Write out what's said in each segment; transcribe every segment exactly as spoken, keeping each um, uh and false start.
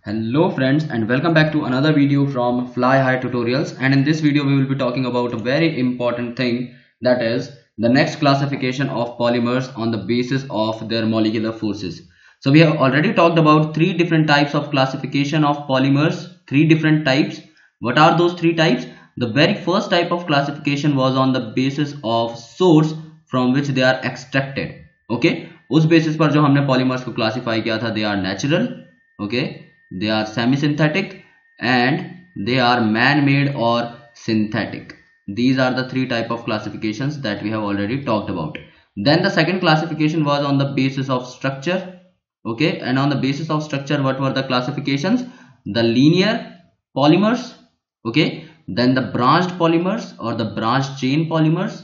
Hello friends, and welcome back to another video from Fly High Tutorials. And in this video we will be talking about a very important thing, that is the next classification of polymers on the basis of their molecular forces. So we have already talked about three different types of classification of polymers, three different types. What are those three types? The very first type of classification was on the basis of source from which they are extracted. Okay, उस basis पर जो हमने polymers को classify किया था, they are natural, okay, they are semi-synthetic, and they are man-made or synthetic. These are the three type of classifications that we have already talked about. Then the second classification was on the basis of structure, okay, and on the basis of structure, what were the classifications? The linear polymers, okay, then the branched polymers or the branched chain polymers,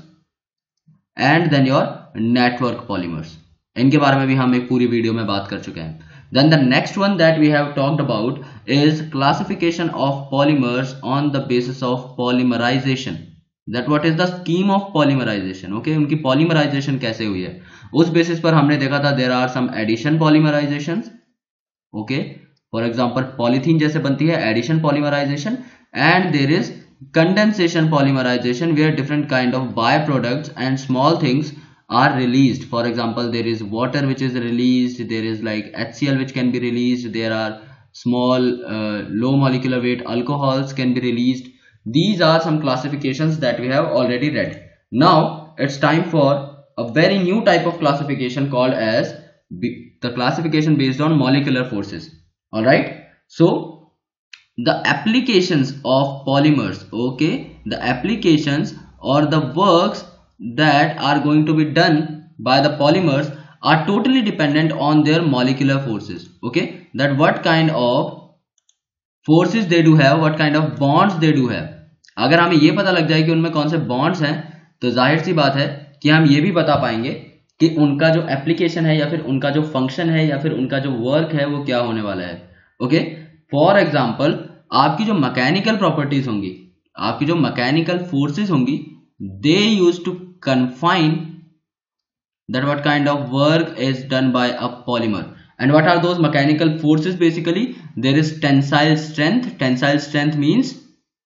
and then your network polymers. इनके बारे में भी हम एक पूरी video में बात कर चुके हैं. Then the next one that we have talked about is classification of polymers on the basis of polymerization. That what is the scheme of polymerization? Okay, उनकी polymerization कैसे हुई है, उस basis पर हमने देखा था there are some addition polymerizations. Okay, for example polythene जैसे बनती है addition polymerization, and there is condensation polymerization where different kind of byproducts and small things are released. For example, there is water which is released, there is like H C l which can be released, there are small uh, low molecular weight alcohols can be released. These are some classifications that we have already read. Now it's time for a very new type of classification called as the classification based on molecular forces. All right, so the applications of polymers, okay, the applications or the works that are going to be done by the polymers are totally dependent on their molecular forces. Okay, that what kind of forces they do have, what kind of bonds they do have. अगर हमें ये पता लग जाए कि उनमें कौन से bonds हैं, तो जाहिर सी बात है कि हम ये भी बता पाएंगे कि उनका जो एप्लीकेशन है या फिर उनका जो फंक्शन है या फिर उनका जो वर्क है वो क्या होने वाला है. ओके, फॉर एग्जाम्पल आपकी जो मैकेनिकल प्रॉपर्टीज होंगी, आपकी जो मैकेनिकल फोर्सेस होंगी, they used to confine that what kind of work is done by a polymer. And what are those mechanical forces? Basically there is tensile strength. Tensile strength means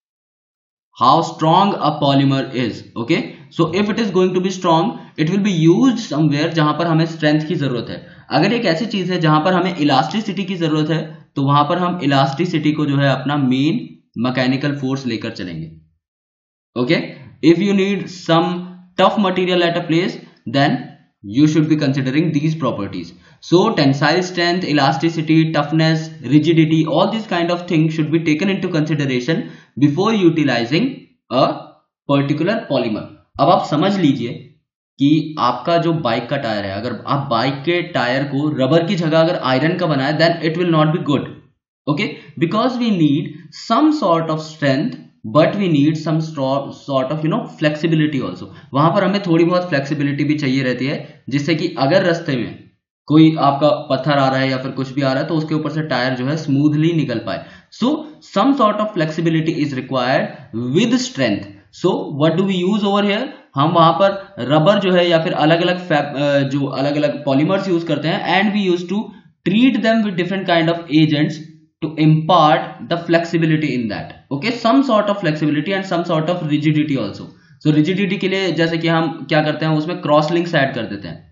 how strong a polymer is. Okay, so if it is going to be strong, it will be used somewhere जहां पर हमें strength की जरूरत है. अगर एक ऐसी चीज है जहां पर हमें elasticity की जरूरत है, तो वहां पर हम elasticity को जो है अपना main mechanical force लेकर चलेंगे. Okay, if you need some tough material at a place, then you should be considering these properties. So tensile strength, elasticity, toughness, rigidity, all these kind of things should be taken into consideration before utilizing a particular polymer. अब आप समझ लीजिए कि आपका जो bike का tyre है, अगर आप बाइक के टायर को रबर की जगह अगर आयरन का बनाए, then it will not be good. Okay, because we need some sort of strength, but we need some sort of you know flexibility also. वहां पर हमें थोड़ी बहुत flexibility भी चाहिए रहती है, जिससे कि अगर रास्ते में कोई आपका पत्थर आ रहा है या फिर कुछ भी आ रहा है तो उसके ऊपर से टायर जो है स्मूथली निकल पाए. So some sort of flexibility is required with strength. So what do we use over here? हम वहां पर रबर जो है या फिर अलग अलग जो अलग अलग पॉलीमर्स यूज करते हैं, and we used to treat them with different kind of agents to impart the flexibility in that. Okay, some sort of flexibility and some sort of rigidity also. So rigidity के लिए जैसे कि हम क्या करते हैं, उसमें cross links add कर देते हैं.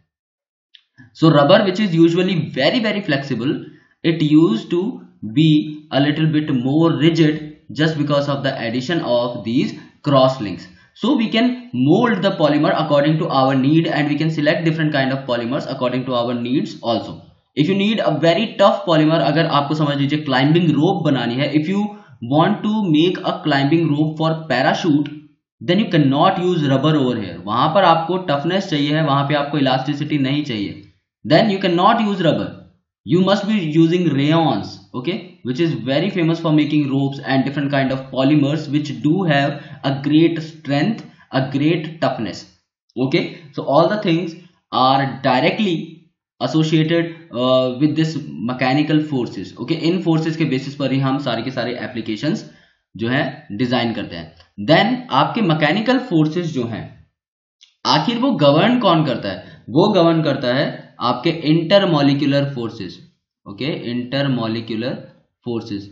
So rubber which is usually very very flexible, it used to be a little bit more rigid just because of the addition of these cross links. So we can mold the polymer according to our need, and we can select different kind of polymers according to our needs also. If you need a very tough polymer, अगर आपको समझ लीजिए climbing rope बनानी है, if you want to make a climbing rope for parachute, then you cannot use rubber over here. वहां पर आपको toughness चाहिए है, वहां पे आपको elasticity नहीं चाहिए, then you cannot use rubber. You must be using rayons, okay, which is very famous for making ropes and different kind of polymers which do have a great strength, a great toughness. Okay, so all the things are directly associated uh, with this mechanical forces. Okay, in forces के basis पर ही हम सारे के सारे applications जो है design करते हैं. Then आपके mechanical forces जो हैं, आखिर वो govern कौन करता है? वो govern करता है आपके intermolecular forces. Okay, intermolecular forces,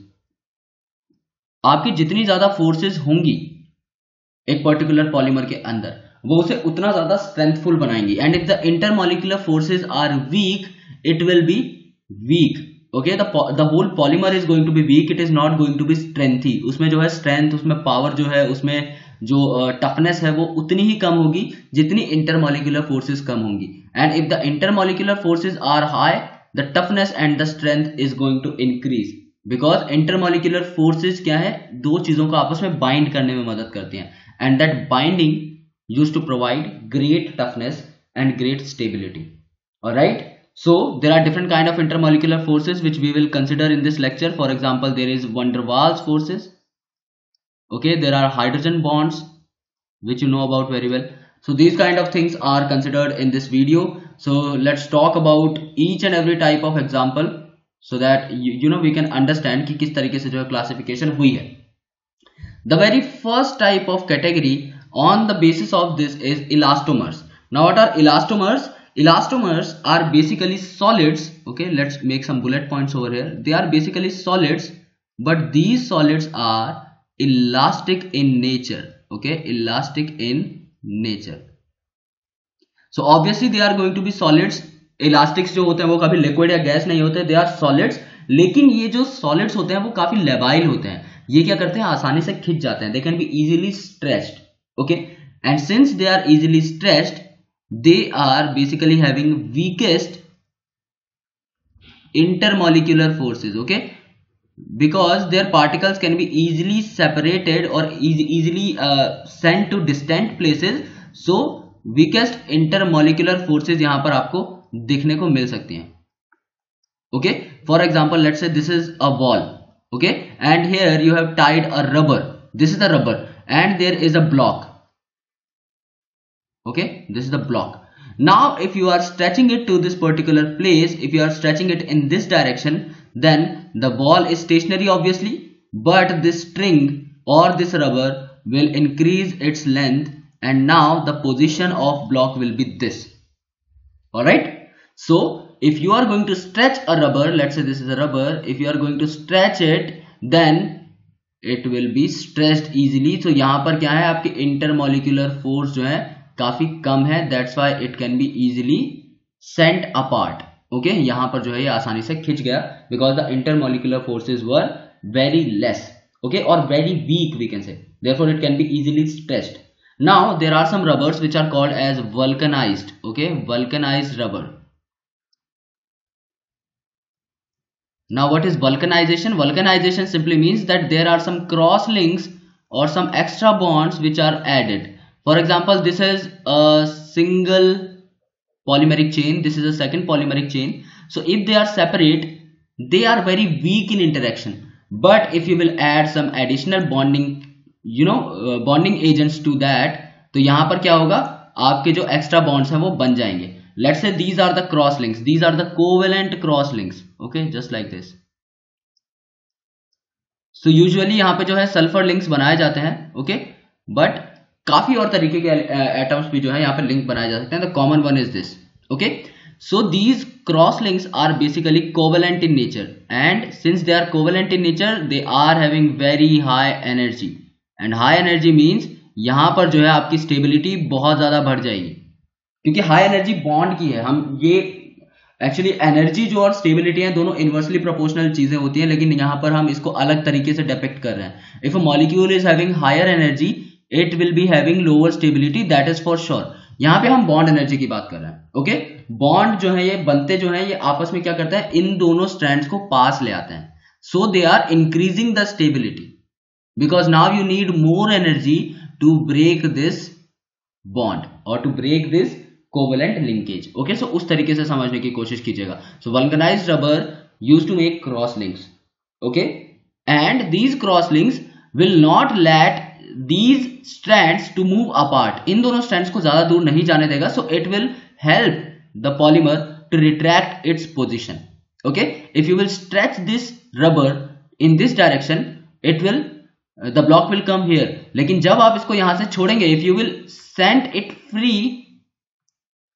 आपकी जितनी ज्यादा फोर्सेस होंगी एक पर्टिकुलर पॉलीमर के अंदर, वो उसे उतना ज्यादा स्ट्रेंथफुल बनाएंगी. And if the intermolecular forces are weak, it will be weak. Okay, the whole polymer is going to be weak, it is not going to be strengthy. उसमें जो है स्ट्रेंथ, उसमें पावर जो है, उसमें जो टफनेस uh, है वो उतनी ही कम होगी जितनी इंटरमॉलिक्यूलर फोर्सेस कम होंगी. And if the intermolecular forces are high, the toughness and the strength is going to increase. Because intermolecular forces क्या है, दो चीजों को आपस में बाइंड करने में मदद करती हैं. And that binding used to provide great toughness and great stability. Alright, so there are different kind of intermolecular forces which we will consider in this lecture. For example, there is van der Waals forces. Okay, there are hydrogen bonds which you know about very well. So these kind of things are considered in this video. So let's talk about each and every type of example so that you, you know we can understand कि किस तरीके से जो है classification हुई है. The very first type of category on the basis of this is elastomers. Now what are elastomers? Elastomers are basically solids. Okay, let's make some bullet points over here. They are basically solids, but these solids are elastic in nature. Okay, elastic in nature. So obviously they are going to be solids. Elastics जो होते हैं वो कभी liquid या gas नहीं होते, they are solids. लेकिन ये जो solids होते हैं वो काफी labile होते हैं. ये क्या करते हैं, आसानी से खिंच जाते हैं. They can be easily stretched. Okay, and since they are easily stretched, they are basically having weakest intermolecular forces. Okay, because their particles can be easily separated or easy, easily uh, sent to distant places. So weakest intermolecular forces यहाँ पर आपको देखने को मिल सकती हैं. Okay, for example, let's say this is a wall. Okay, and here you have tied a rubber. This is the rubber and there is a block. Okay, this is the block. Now if you are stretching it to this particular place, if you are stretching it in this direction, then the ball is stationary obviously, but this string or this rubber will increase its length, and now the position of block will be this. Alright, so if you are going to stretch a rubber, let's say this is a rubber, if you are going to stretch it, then it will be stretched easily. So यहाँ पर क्या है, आपकी intermolecular force जो है काफी कम है, that's why it can be easily sent apart. Okay, यहाँ पर जो है ये आसानी से खिंच गया because the intermolecular forces were very less. Okay, or very weak we can say, therefore it can be easily stretched. Now there are some rubbers which are called as vulcanized. Okay, vulcanized rubber. Now what is vulcanization? Vulcanization simply means that there are some cross links or some extra bonds which are added. For example, this is a single polymeric chain, this is a second polymeric chain. So if they are separate, they are very weak in interaction. But if you will add some additional bonding, you know, uh, bonding agents to that, तो यहाँ पर क्या होगा, आपके जो extra bonds हैं वो बन जाएंगे. Let's say these are the cross links, these are the covalent cross links. Okay, just like this. So usually यहाँ पे जो है sulfur links बनाए जाते हैं. Okay, but काफी और तरीके के एटम्स भी जो है यहाँ पे लिंक बनाए जा सकते हैं. The common one is this. Okay, so these cross links are basically covalent in nature, and since they are covalent in nature, they are having very high energy. And high energy means यहाँ पर जो है आपकी stability बहुत ज्यादा बढ़ जाएगी, क्योंकि हाई एनर्जी बॉन्ड की है. हम ये एक्चुअली एनर्जी जो और स्टेबिलिटी है दोनों इनवर्सली प्रोपोर्शनल चीजें होती हैं, लेकिन यहाँ पर हम इसको अलग तरीके से डिपिक्ट कर रहे हैं. If a molecule is having higher energy, it will be having lower stability, that is for sure. यहाँ पे हम बॉन्ड एनर्जी की बात कर रहे हैं. ओके, बॉन्ड जो है ये बनते जो है ये आपस में क्या करते हैं, इन दोनों स्ट्रैंड्स को पास ले आते हैं. So they are increasing the stability because now you need more energy to break this bond और to break this covalent linkage. Okay, so उस तरीके से समझने की कोशिश कीजिएगा. So vulcanized rubber used to make cross links. Okay, and these cross links will not let these strands to move apart. इन दोनों strands को ज्यादा दूर नहीं जाने देगा. So it will help the polymer to retract its position. Okay, if you will stretch this rubber in this direction, it will uh, the block will come here. लेकिन जब आप इसको यहां से छोड़ेंगे, if you will send it free,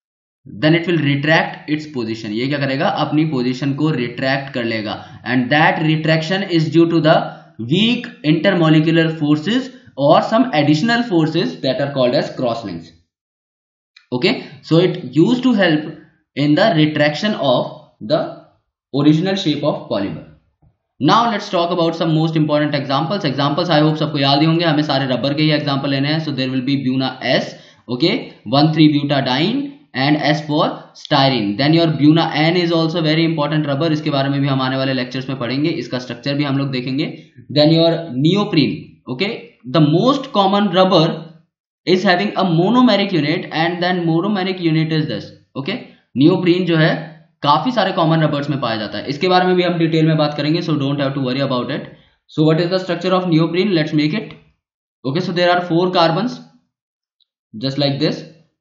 then it will retract its position. ये क्या करेगा, अपनी पोजीशन को रिट्रैक्ट कर लेगा, and that retraction is due to the weak intermolecular forces or some additional forces that are called as crosslinks. Okay, so it used to help in the retraction of the original shape of polymer. Now let's talk about some most important examples. Examples I hope सबको याद ही होंगे, हमें सारे rubber के ही example लेने हैं. So there will be Buna S, okay, one three butadiene and S for styrene. Then your Buna N is also very important rubber. इसके बारे में भी हम आने वाले लेक्चर्स में पढ़ेंगे, इसका स्ट्रक्चर भी हम लोग देखेंगे. Then your neoprene, okay, the most common rubber is having a monomeric unit and then monomeric unit is this. Okay, neoprene जो है काफी सारे कॉमन रबर्स में पाया जाता है, इसके बारे में भी हम डिटेल में बात करेंगे. So don't have to worry about it. So what is the structure of neoprene, let's make it. Okay, so there are four carbons just like this.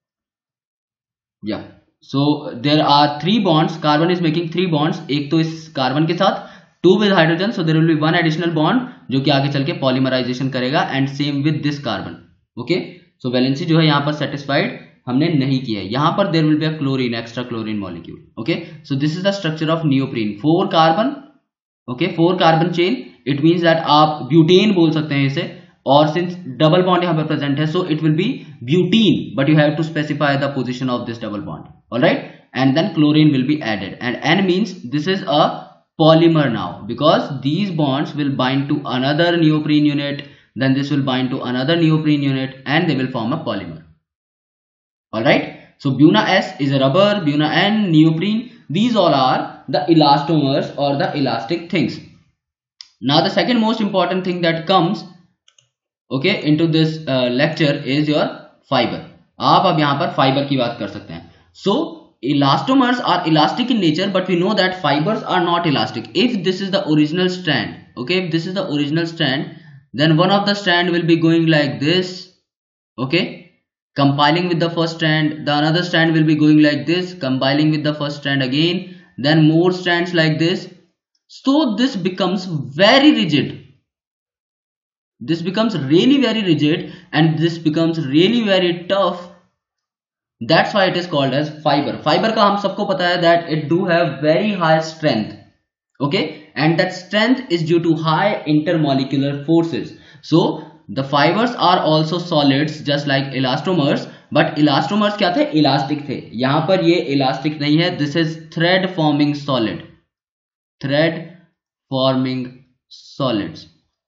या so there are three bonds, carbon is making three bonds, एक तो इस carbon के साथ, two with hydrogen. So there will be one additional bond जो कि आगे चल के पॉलीमराइजेशन करेगा, and same with this carbon. Okay, so valency जो है यहाँ पर सेटिस्फाइड हमने नहीं किया है. यहां पर there will be a chlorine, extra chlorine molecule. Okay, so this is the structure of neoprene. Four carbon, okay, four carbon chain. It means that आप ब्यूटेन बोल सकते हैं इसे, और सिंस डबल बॉन्ड यहां पर प्रेजेंट है, so it will be butene, but you have to specify the position of this double bond. Alright, and then chlorine will be added, and N means this is a polymer now, because these bonds will bind to another neoprene unit, then this will bind to another neoprene unit, and they will form a polymer. Alright, so Buna S is a rubber, Buna N, neoprene. These all are the elastomers or the elastic things. Now the second most important thing that comes, okay, into this uh, lecture is your fiber. आप अब यहाँ पर fiber की बात कर सकते हैं. So elastomers are elastic in nature, but we know that fibers are not elastic. If this is the original strand, okay, if this is the original strand, then one of the strand will be going like this, okay, compiling with the first strand. The another strand will be going like this, compiling with the first strand again, then more strands like this. So this becomes very rigid, this becomes really very rigid, and this becomes really very tough. That's why it is called as fiber. Fiber का हम सबको पता है that it do have very high strength, okay, and that strength is due to high intermolecular forces. So the fibers are also solids just like elastomers, but elastomers क्या थे, elastic थे. यहाँ पर ये elastic नहीं है, this is thread forming solid, thread forming solids,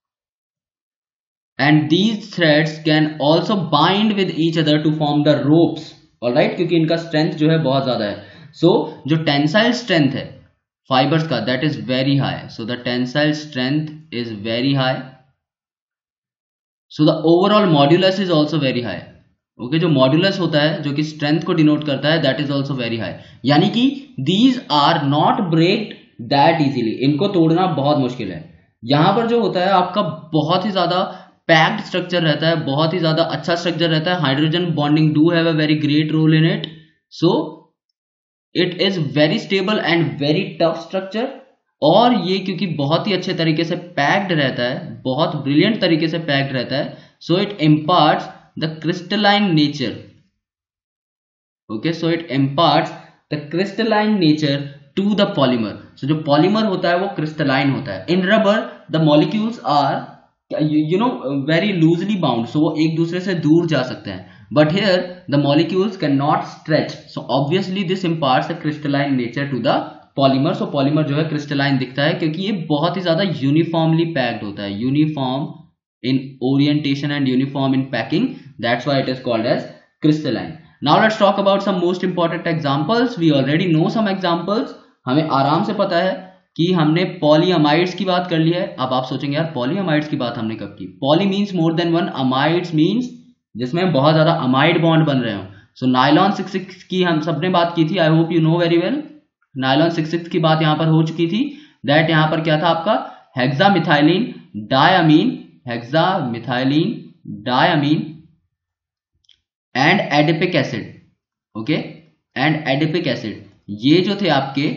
and these threads can also bind with each other to form the ropes. Alright, क्योंकि इनका strength जो है बहुत ज्यादा है. So जो tensile strength है fibers का, that is very high. So the tensile strength is very high. So the overall modulus is also very high. Okay, जो modulus होता है जो कि strength को denote करता है, that is also very high. यानी कि these are not breaked that easily. इनको तोड़ना बहुत मुश्किल है. यहाँ पर जो होता है आपका बहुत ही ज्यादा पैक्ड स्ट्रक्चर रहता है, बहुत ही ज्यादा अच्छा स्ट्रक्चर रहता है. Hydrogen bonding do have a very great role in it. So it is very stable and very tough structure. और ये क्योंकि बहुत ही अच्छे तरीके से पैक्ड रहता है, बहुत ब्रिलियंट तरीके से पैक्ड रहता है, so it imparts the crystalline nature. Okay, so it imparts the crystalline nature to the polymer. So जो पॉलीमर होता है वो क्रिस्टलाइन होता है. In rubber the molecules are you know very loosely bound, so वो एक दूसरे से दूर जा सकते हैं, but here the molecules cannot stretch, so obviously this imparts a crystalline nature to the polymer. so polymer जो है crystalline दिखता है क्योंकि ये बहुत ही ज्यादा uniformly packed होता है, uniform in orientation and uniform in packing, that's why it is called as crystalline. Now let's talk about some most important examples. We already know some examples, हमें आराम से पता है कि हमने पॉलीअमाइड्स की बात कर ली है. अब आप सोचेंगे यार पॉलीअमाइड्स की बात हमने कब की. Poly means more than one, amides means जिसमें बहुत ज्यादा अमाइड बॉन्ड बन रहे हो. सो नाइलॉन सिक्स सिक्स की हम सबने बात की थी, I hope you know very well. Nylon six six की बात यहाँ पर हो चुकी थी. दैट यहाँ पर क्या था आपका, hexamethylene diamine, hexamethylene diamine and adipic acid. Okay, and adipic acid, ये जो थे आपके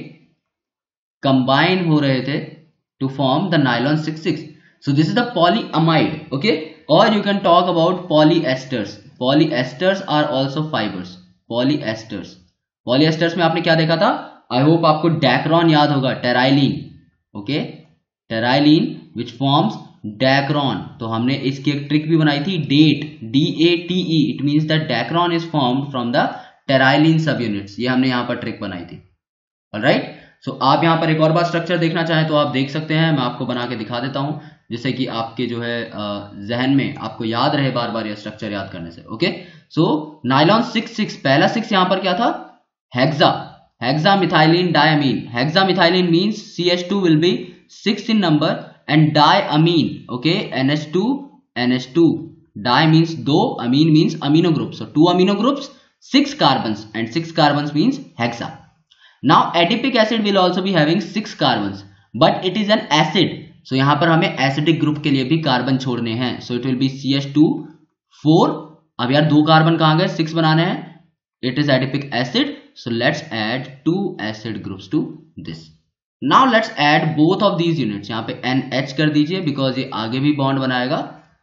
कंबाइन हो रहे थे to form the nylon six six. So this is the polyamide. Okay, और you can talk about polyesters. Polyesters are also fibres. Polyesters, polyesters में आपने क्या देखा था, आई होप आपको डैक्रॉन याद होगा, Terylene, okay, Terylene which forms Dacron. तो हमने इसकी एक ट्रिक भी बनाई थी, date, D A T E, it means that Dacron is formed from the Terylene subunits. ये हमने यहाँ पर ट्रिक बनाई थी। ऑलराइट, सो आप यहाँ पर एक और बार स्ट्रक्चर देखना चाहें तो आप देख सकते हैं, मैं आपको बना के दिखा देता हूं जिससे कि आपके जो है जहन में आपको याद रहे बार बार ये स्ट्रक्चर याद करने से। Okay, so nylon six six, पहला सिक्स यहाँ पर क्या था, hexa, hexamethylene diamine. Hexamethylene means C H two will be six in number and diamine, okay, N H two N H two, di means दो, amine means amino group, so two amino groups, six carbons, and six carbons means hexa. Now adipic acid will also be having six carbons, but it is an acid, so यहाँ पर हमें acidic group के लिए भी carbon छोड़ने हैं, so it will be C H two four। अब यार दो कार्बन कहाँ गए, सिक्स बनाने हैं, it is adipic acid, so let's add two acid groups to this. Now let's add both of these units, यहाँ पे N H कर दीजिए बिकॉज ये आगे भी बॉन्ड बनाएगा,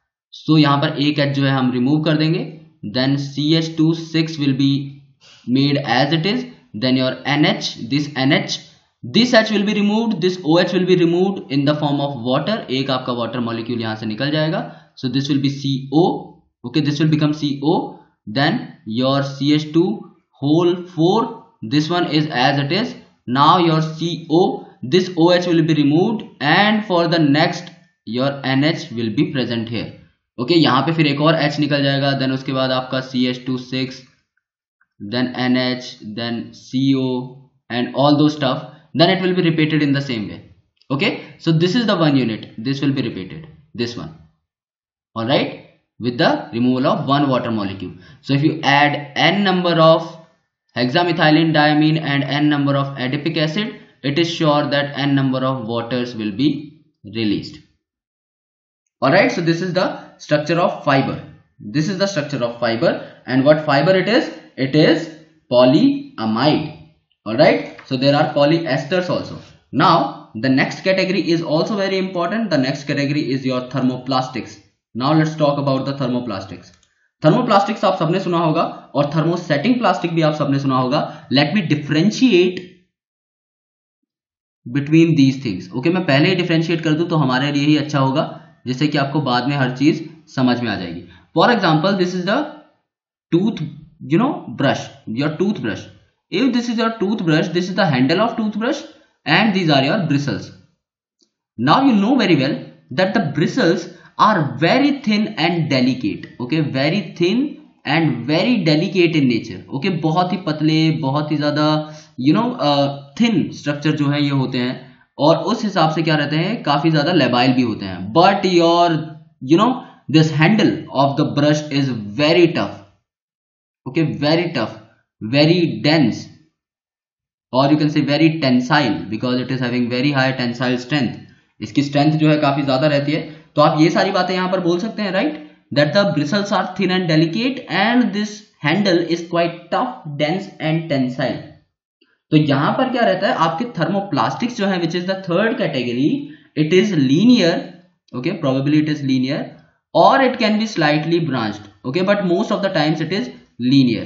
सो so, यहाँ पर एक H जो है हम रिमूव कर देंगे, then C H two six will be made as it is, then your N H, this N H, this H will be removed, this O H will be removed in the form of water, एक आपका water molecule यहाँ से निकल जाएगा, so this will be C O, okay, this will become C O, then your C H two whole four, this one is as it is, now your C O, this O H will be removed and for the next your N H will be present here, okay, यहाँ पे फिर एक और H निकल जाएगा, then उसके बाद आपका C H two six, then N H, then C O and all those stuff, then it will be repeated in the same way, okay, so this is the one unit, this will be repeated, this one, alright, with the removal of one water molecule. So if you add n number of hexamethylene diamine and n number of adipic acid, it is sure that n number of waters will be released. Alright, so this is the structure of fiber. This is the structure of fiber, and what fiber it is? It is polyamide. Alright, so there are polyesters also. Now the next category is also very important. The next category is your thermoplastics. Now let's talk about the thermoplastics. Thermoplastics आप सबने सुना होगा और thermosetting plastic भी आप सबने सुना होगा. Let me differentiate between these things. Okay, मैं पहले ही differentiate कर दूं तो हमारे लिए ही अच्छा होगा, जिससे कि आपको बाद में हर चीज समझ में आ जाएगी. For example, this is the tooth, you know, brush, your toothbrush. If this is your toothbrush, this is the handle of toothbrush and these are your bristles. Now you know very well that the bristles are very thin and delicate. Okay, very thin and very delicate in nature. Okay, बहुत ही पतले, बहुत ही ज्यादा you know thin structure जो है ये होते हैं, और उस हिसाब से क्या रहते हैं, काफी ज्यादा labile भी होते हैं. But your you know this handle of the brush is very tough. Okay, very tough, very dense, or you can say very tensile because it is having very high tensile strength. इसकी strength जो है काफी ज्यादा रहती है. तो आप ये सारी बातें यहाँ पर बोल सकते हैं, right? That the bristles are thin and delicate and this handle is quite tough, dense and tensile. तो यहाँ पर क्या रहता है, आपके thermoplastics जो है, which is the third category, it is linear. Okay, probably it is linear, or it can be slightly branched. Okay, but most of the times it is linear.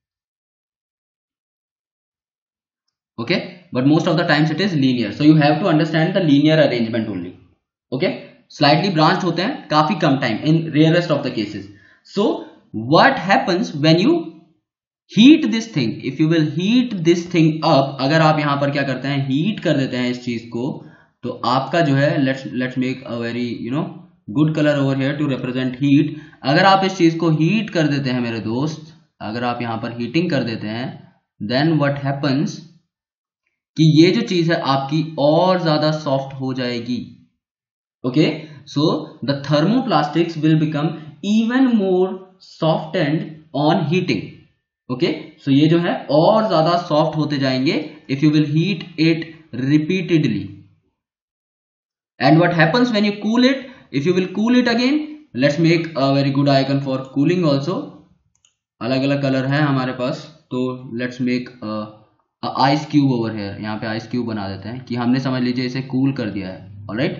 Okay, but most of the times it is linear. So you have to understand the linear arrangement only. Okay, slightly branched होते हैं काफी कम time in rarest of the cases. So what happens when you heat this thing? If you will heat this thing up, अगर आप यहाँ पर क्या करते हैं, heat कर देते हैं इस चीज को, तो आपका जो है, let's let's make a very you know good color over here to represent heat. अगर आप इस चीज को heat कर देते हैं मेरे दोस्त, अगर आप यहाँ पर heating कर देते हैं, then what happens कि ये जो चीज है आपकी और ज्यादा सॉफ्ट हो जाएगी. Okay, so the thermoplastics will become even more softened on heating. Okay, so ये जो है और ज्यादा सॉफ्ट होते जाएंगे if you will heat it repeatedly. And what happens when you cool it? If you will cool it again, let's make a very good icon for cooling also. अलग अलग colour है हमारे पास, तो let's make a, a ice cube over here. यहाँ पे ice cube बना देते हैं कि हमने समझ लीजिए इसे कूल कर दिया है. Alright,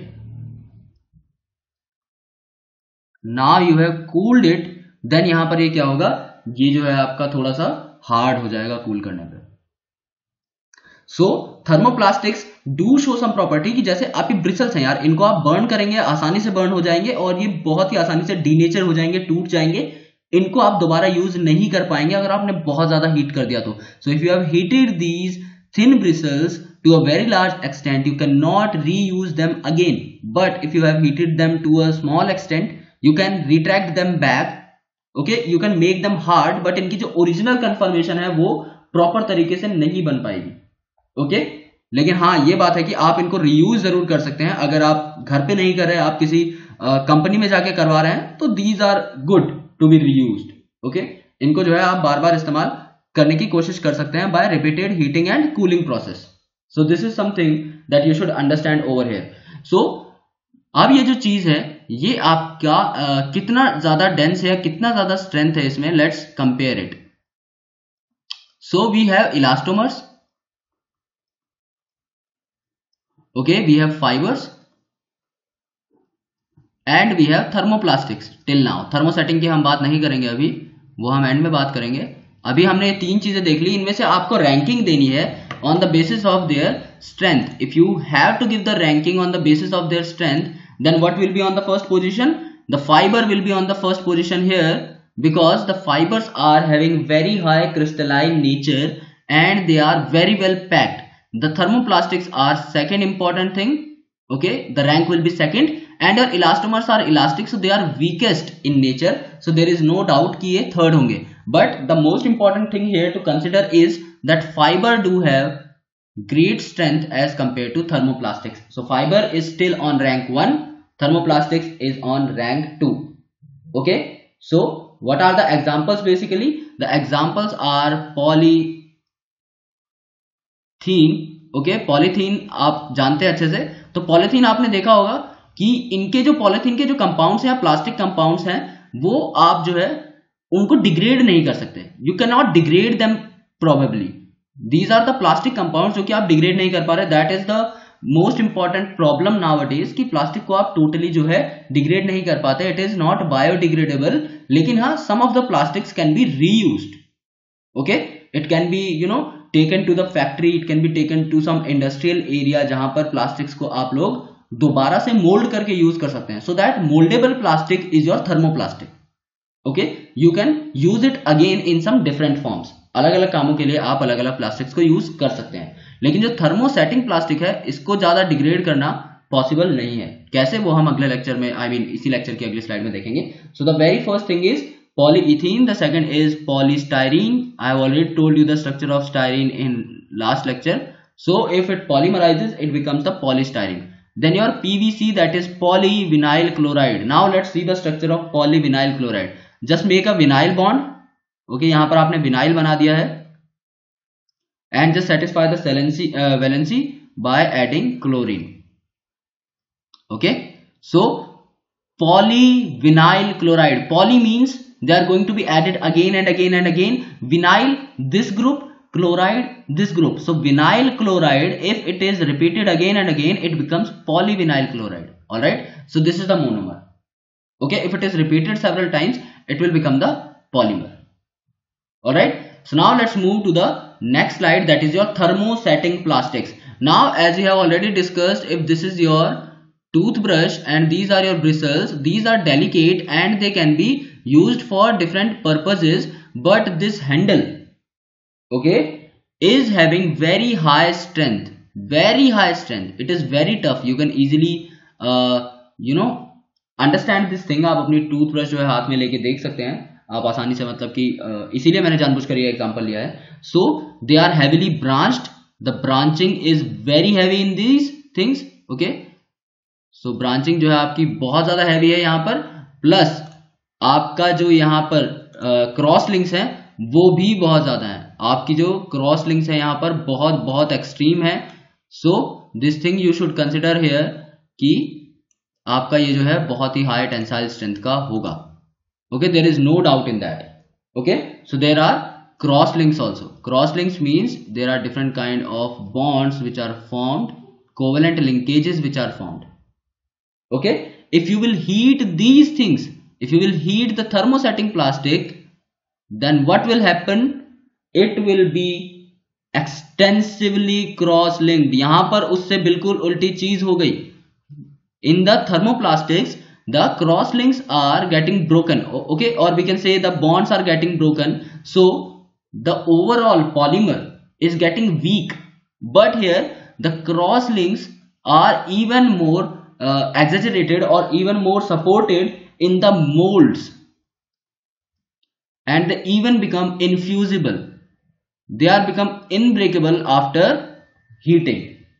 now you have cooled it, then यहाँ पर ये क्या होगा, ये जो है आपका थोड़ा सा हार्ड हो जाएगा कूल करने पे. So thermoplastics do show some property कि जैसे आपकी ब्रिसल्स हैं यार, इनको आप बर्न करेंगे आसानी से बर्न हो जाएंगे और ये बहुत ही आसानी से डीनेचर हो जाएंगे, टूट जाएंगे, इनको आप दोबारा यूज नहीं कर पाएंगे अगर आपने बहुत ज्यादा हीट कर दिया तो. So if you have heated these thin bristles to a very large extent, you cannot reuse them again. But if you have heated them to a small extent, you can retract them back. Okay, you can make them hard, but इनकी जो original conformation है वो proper तरीके से नहीं बन पाएगी. Okay okay? लेकिन हाँ ये बात है कि आप इनको रीयूज जरूर कर सकते हैं. अगर आप घर पे नहीं कर रहे, आप किसी कंपनी uh, में जाके करवा रहे हैं, तो these are good to be reused. Okay, इनको जो है आप बार बार इस्तेमाल करने की कोशिश कर सकते हैं by repeated heating and cooling process. So this is something that you should understand over here. So अब ये जो चीज है ये आपका uh, कितना ज्यादा डेंस है, कितना ज्यादा स्ट्रेंथ है इसमें, let's compare it. So we have elastomers, okay, we have fibres and we have thermoplastics. Till now thermosetting की हम बात नहीं करेंगे अभी, वो हम एंड में बात करेंगे. अभी हमने ये तीन चीजें देख ली, इनमें से आपको रैंकिंग देनी है on the basis of their strength. If you have to give the ranking on the basis of their strength, then what will be on the first position? The fiber will be on the first position here, because the fibers are having very high crystalline nature and they are very well packed. The thermoplastics are second important thing. Okay, the rank will be second, and your elastomers are elastic, so they are weakest in nature, so there is no doubt कि ये third होंगे. But the most important thing here to consider is that fiber do have great strength as compared to thermoplastics. So fiber is still on rank one, thermoplastics is on rank two. Okay, so what are the examples? Basically the examples are polythene. Okay, polythene आप जानते हैं अच्छे से. तो polythene आपने देखा होगा कि इनके जो पॉलीथीन के जो कंपाउंड्स हैं, प्लास्टिक कंपाउंड्स हैं, वो आप जो है उनको डिग्रेड नहीं कर सकते. You can not degrade them probably. These are the plastic compounds जो कि आप डिग्रेड नहीं कर पा रहे. That is the most important problem nowadays कि प्लास्टिक को आप टोटली जो है डिग्रेड नहीं कर पाते. It is not biodegradable. लेकिन हाँ, some of the plastics can be reused. Okay, it can be you know taken to the factory, it can be taken to some industrial area जहां पर plastics को आप लोग दोबारा से मोल्ड करके यूज कर सकते हैं. So that mouldable plastic is your thermoplastic. Okay, you can use it again in some different forms. अलग अलग कामों के लिए आप अलग अलग प्लास्टिक्स को यूज कर सकते हैं. लेकिन जो थर्मोसेटिंग प्लास्टिक है इसको ज्यादा डिग्रेड करना पॉसिबल नहीं है. कैसे, वो हम अगले लेक्चर में, आई I मीन mean, इसी लेक्चर की अगली स्लाइड में देखेंगे. So the very first thing is polyethene, the second is polystyrene. I have already told you the structure of styrene in last lecture. So if it polymerizes, it becomes the polystyrene. Then your P V C, that is polyvinyl chloride. Now let's see the structure of polyvinyl chloride. Just make a vinyl bond. Okay, यहाँ पर आपने vinyl बना दिया है and just satisfy the valency, uh, valency by adding chlorine. Okay, so polyvinyl chloride. Poly means they are going to be added again and again and again. Vinyl, this group, chloride, this group. So vinyl chloride, if it is repeated again and again, it becomes polyvinyl chloride. All right, so this is the monomer. Okay, if it is repeated several times, it will become the polymer. All right, so now let's move to the next slide, that is your thermosetting plastics. Now, as we have already discussed, if this is your toothbrush and these are your bristles, these are delicate and they can be used for different purposes, but this handle, okay, is having very high strength, very high strength. It is very tough. You can easily uh, you know understand this thing. आप अपनी toothbrush जो है हाथ में लेके देख सकते हैं आप आसानी से, मतलब कि uh, इसीलिए मैंने जानबूझकर ये एग्जांपल लिया है. So they are heavily branched. The branching is very heavy in these things. Okay, so branching जो है आपकी बहुत ज्यादा हैवी है यहाँ पर, प्लस आपका जो यहाँ पर क्रॉस लिंक्स हैं वो भी बहुत ज्यादा है. आपकी जो क्रॉस लिंक्स है यहाँ पर बहुत बहुत एक्सट्रीम है. So this thing you should consider here कि आपका ये जो है बहुत ही हाई टेंसाइल स्ट्रेंथ का होगा. Okay, there is no doubt in that. Okay, so there are cross links also. Cross links means there are different kind of bonds which are formed, covalent linkages which are formed. Okay, if you will heat these things, if you will heat the thermosetting plastic, then what will happen? It will be extensively cross linked, यहां पर उससे बिल्कुल उल्टी चीज हो गई. In the thermoplastics the cross links are getting broken, okay, or we can say the bonds are getting broken, so the overall polymer is getting weak. But here the cross links are even more uh, exaggerated or even more supported in the molds, and they even become infusible. They are become unbreakable after heating.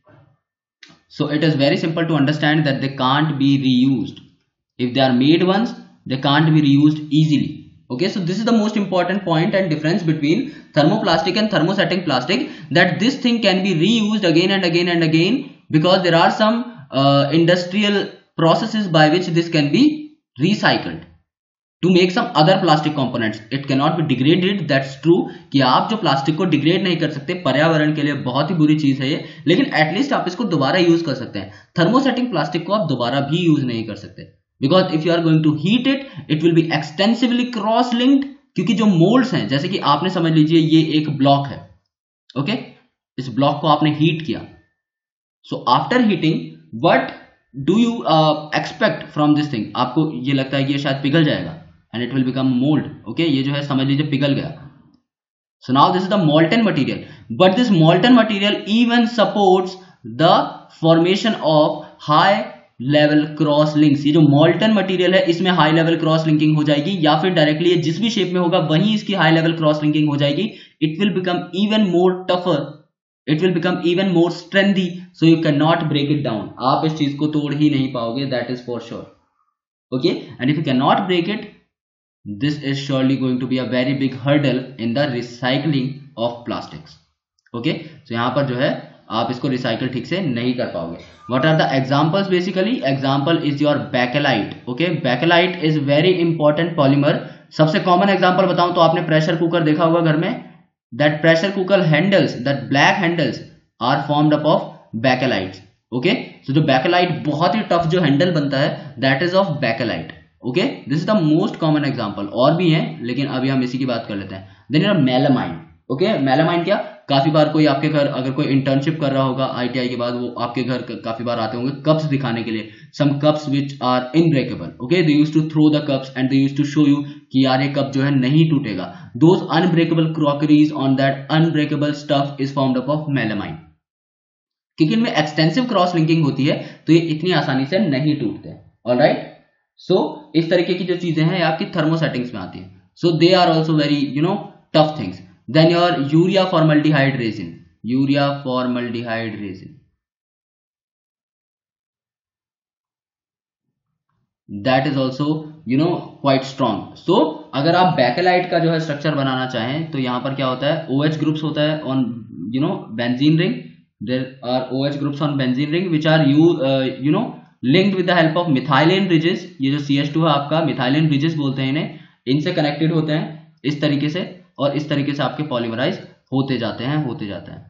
So it is very simple to understand that they can't be reused. If they are made once, they can't be reused easily. Okay, so this is the most important point and difference between thermoplastic and thermosetting plastic, that this thing can be reused again and again and again, because there are some uh, industrial processes by which this can be recycled to make some other plastic components. It cannot be degraded, that's true कि आप जो plastic को degrade नहीं कर सकते, पर्यावरण के लिए बहुत ही बुरी चीज है ये, लेकिन एटलीस्ट आप इसको दोबारा यूज कर सकते हैं. थर्मोसेटिंग प्लास्टिक को आप दोबारा भी यूज नहीं कर सकते, because if you are going to heat it, it will be extensively cross linked. क्योंकि जो मोल्ड्स हैं, जैसे कि आपने समझ लीजिए ये एक ब्लॉक है, ओके okay? इस ब्लॉक को आपने हीट किया, so after heating what do you expect from this thing? आपको ये लगता है कि ये शायद पिघल जाएगा and it will become mold. Okay, ये जो है समझ लीजिए पिघल गया. So now this is the molten material, but this molten material even supports the formation of high level cross links. ये जो molten material है इसमें high level cross linking हो जाएगी, या फिर डायरेक्टली ये जिस भी शेप में होगा वहीं इसकी high level cross linking हो जाएगी. It will become even more tougher, it will become even more strengthy, so you cannot break it down. आप इस चीज को तोड़ ही नहीं पाओगे, that is for sure. Okay, and if you cannot break it, this is surely going to be a very big hurdle in the recycling of plastics. Okay, so यहाँ पर जो है आप इसको रिसाइकल ठीक से नहीं कर पाओगे. What are the examples? Basically, example is your bakelite. Okay, bakelite is very important polymer. सबसे कॉमन एग्जांपल बताऊं तो आपने प्रेशर कुकर देखा होगा घर में. That pressure cooker handles, that black handles are formed up of bakelites. Okay, so जो bakelite बहुत ही टफ जो हैंडल बनता है, that is of bakelite. Okay, this is the most common example. और भी हैं लेकिन अभी हम इसी की बात कर लेते हैं. Then your melamine. Okay, melamine क्या, काफी बार कोई आपके घर अगर कोई इंटर्नशिप कर रहा होगा आईटीआई के बाद, वो आपके घर काफी बार आते होंगे कप्स दिखाने के लिए. Some cups which are unbreakable. Okay, they used to throw the cups and they used to show you कि यार ये कप जो है नहीं टूटेगा. Those unbreakable crockeries on that unbreakable stuff is formed up of melamine. क्योंकि इनमें extensive cross linking होती है तो ये इतनी आसानी से नहीं टूटते. ऑलराइट, सो इस तरीके की जो चीजें हैं आपकी थर्मोसेटिंग्स में आती हैं. So they are also very you know tough things. Then your urea formaldehyde resin. Urea formaldehyde resin, that is also you know quite strong. So अगर आप बेकेलाइट का जो है स्ट्रक्चर बनाना चाहें तो यहां पर क्या होता है, OH ग्रुप्स होता है on you know benzene ring. There are OH groups on benzene ring which are you you know linked with the help of methylene bridges. ये जो C H टू है आपका, methylene bridges बोलते हैं इन्हें, इनसे कनेक्टेड होते हैं इस तरीके से, और इस तरीके से आपके पॉलीमराइज होते जाते हैं होते जाते हैं.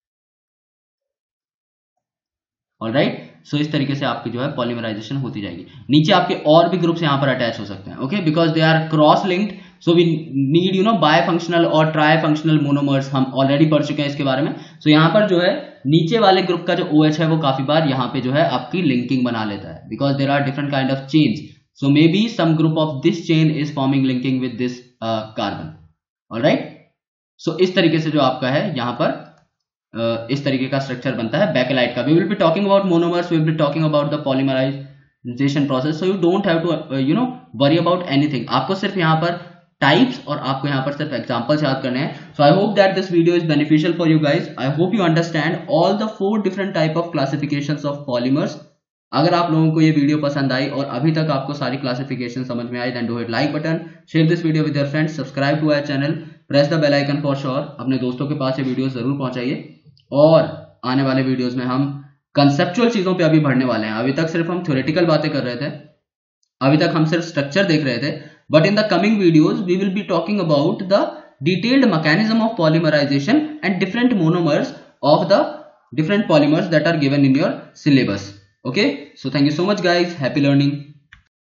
ऑलराइट, सो इस तरीके से आपकी जो है पॉलीमराइजेशन होती जाएगी. नीचे आपके और भी ग्रुप्स यहाँ पर अटैच हो सकते हैं. Okay, because they are cross linked, so we need you know bifunctional और ट्राईफंक्शनल मोनोमर्स. हम ऑलरेडी पढ़ चुके हैं इसके बारे में. सो so, यहाँ पर जो है नीचे वाले ग्रुप का जो OH है वो काफी बार यहाँ पे जो है आपकी लिंकिंग बना लेता है, because there are different kind of chains. So may be some group of this chain is forming linking with this carbon. Alright, so इस तरीके से जो आपका है यहाँ पर uh, इस तरीके का स्ट्रक्चर बनता है बेकेलाइट का. We will be talking about monomers, we will be talking about the polymerisation process. So you don't have to you know worry about anything. आपको सिर्फ यहाँ पर टाइप्स और आपको यहाँ पर सिर्फ एग्जांपल्स याद करने हैं. So I hope that this video is beneficial for you guys. I hope you understand all the four different type of classifications of polymers. अगर आप लोगों को ये वीडियो पसंद आई और अभी तक आपको सारी क्लासिफिकेशन समझ में आई, then do hit like button, share this video with your friends, subscribe to our channel, press the bell icon for sure. अपने दोस्तों के पास ये वीडियो जरूर पहुंचाइए. और आने वाले वीडियोस में हम कंसेप्चुअल चीजों पे अभी बढ़ने वाले हैं. अभी तक सिर्फ हम थ्योरेटिकल बातें कर रहे थे, अभी तक हम सिर्फ स्ट्रक्चर देख रहे थे. But in the coming videos, we will be talking about the detailed mechanism of polymerization and different monomers of the different polymers that are given in your syllabus. Okay, so thank you so much guys. Happy learning.